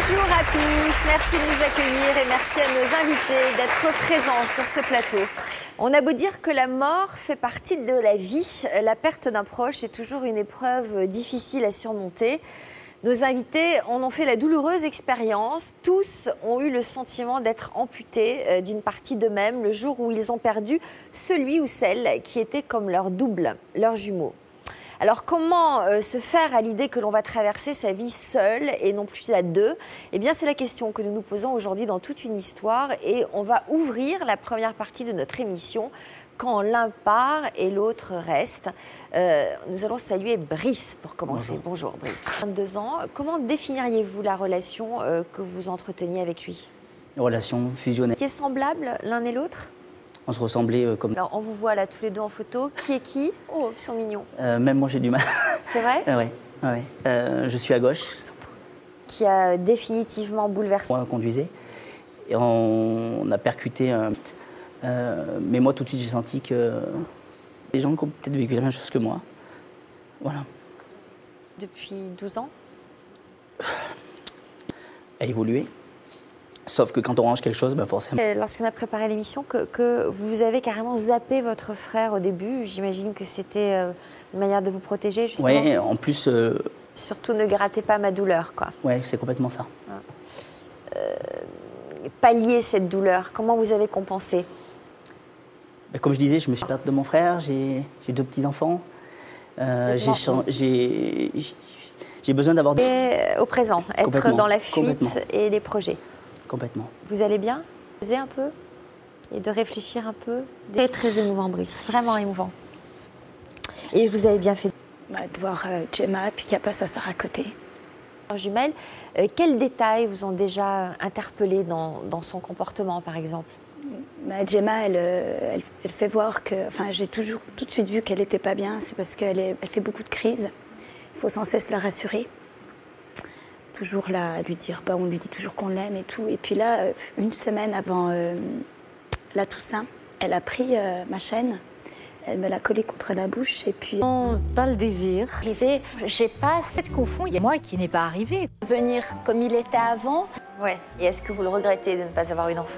Bonjour à tous, merci de nous accueillir et merci à nos invités d'être présents sur ce plateau. On a beau dire que la mort fait partie de la vie, la perte d'un proche est toujours une épreuve difficile à surmonter. Nos invités en ont fait la douloureuse expérience. Tous ont eu le sentiment d'être amputés d'une partie d'eux-mêmes le jour où ils ont perdu celui ou celle qui était comme leur double, leur jumeau. Alors comment se faire à l'idée que l'on va traverser sa vie seul et non plus à deux? Eh bien c'est la question que nous nous posons aujourd'hui dans toute une histoire et on va ouvrir la première partie de notre émission quand l'un part et l'autre reste. Nous allons saluer Brice pour commencer. Bonjour Brice. 22 ans, comment définiriez-vous la relation que vous entreteniez avec lui? Une relation fusionnelle. Vous étiez semblables l'un et l'autre? On se ressemblait comme... Alors on vous voit là tous les deux en photo. Qui est qui? Oh, ils sont mignons. même moi j'ai du mal. C'est vrai? Ouais. Je suis à gauche. Qui a définitivement bouleversé. Moi, on conduisait et on a percuté un... mais moi tout de suite j'ai senti que les gens qui ont peut-être vécu la même chose que moi. Voilà. Depuis 12 ans? A évolué. Sauf que quand on range quelque chose, ben forcément... Lorsqu'on a préparé l'émission, que vous avez carrément zappé votre frère au début, j'imagine que c'était une manière de vous protéger, justement. Oui, en plus... Surtout ne grattez pas ma douleur, quoi. Oui, c'est complètement ça. Pallier cette douleur, comment vous avez compensé? Ben, comme je disais, je me suis perdue de mon frère, j'ai 2 petits-enfants. J'ai besoin d'avoir... Au présent, être dans la fuite et les projets. Complètement. Vous allez bien? Poser un peu et de réfléchir un peu. C'est très émouvant, Brice, vraiment émouvant. Et vous avez bien fait. De voir Gemma, puis qu'il n'y a pas sa sœur à côté. Jumelle, quels détails vous ont déjà interpellé dans son comportement, par exemple? Gemma, elle fait voir que... Enfin, j'ai toujours tout de suite vu qu'elle n'était pas bien. C'est parce qu'elle fait beaucoup de crises. Il faut sans cesse la rassurer. Toujours là, à lui dire, on lui dit toujours qu'on l'aime et tout. Et puis là, une semaine avant la Toussaint, elle a pris ma chaîne, elle me l'a collée contre la bouche et puis... Pas le désir. Arrivé, j'ai pas cette confond, il y a moi qui n'est pas arrivé. Venir comme il était avant. Ouais. Et est-ce que vous le regrettez de ne pas avoir eu d'enfant?